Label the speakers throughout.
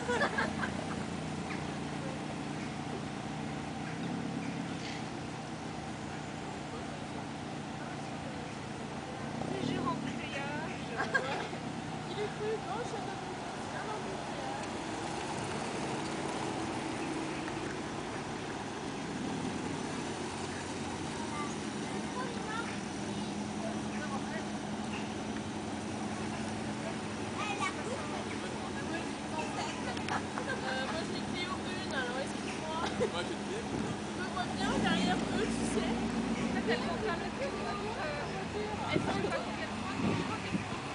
Speaker 1: Léger embouteillage.
Speaker 2: Il est plus grand, ça doit être un embouteillage. Moi j'ai Cléo 1, alors excuse-moi.
Speaker 3: Moi j'ai dit.
Speaker 2: Je me vois bien derrière eux, tu sais.
Speaker 1: Elles sont plein de queue, les voitures. Elles sont pas combien de fois, je crois qu'elles sont.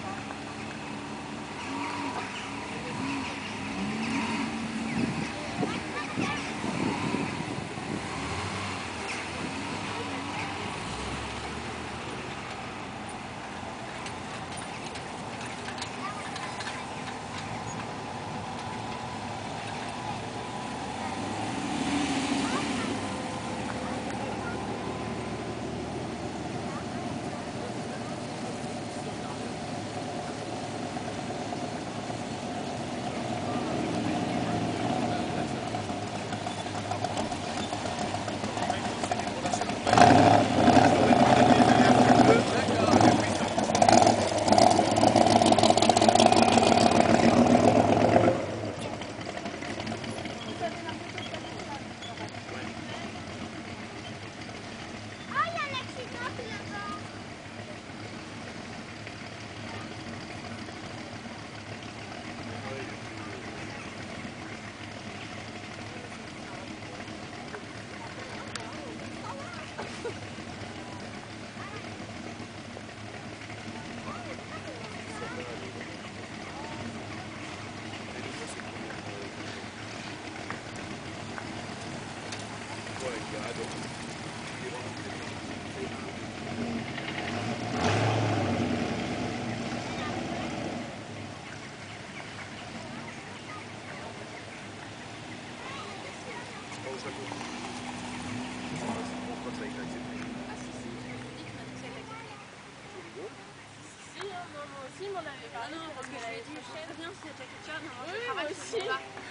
Speaker 2: Si, mais on avait parlé.
Speaker 1: Non, parce que je lui ai dit, très bien si c'était Jackie Chan.
Speaker 2: Oui, moi aussi.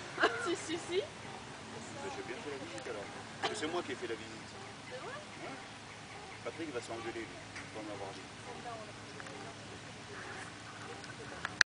Speaker 2: Si.
Speaker 3: J'ai bien fait la visite alors. Parce que c'est moi qui ai fait la visite.
Speaker 2: C'est vrai?
Speaker 3: Patrick va s'engueuler lui, pour m'avoir dit.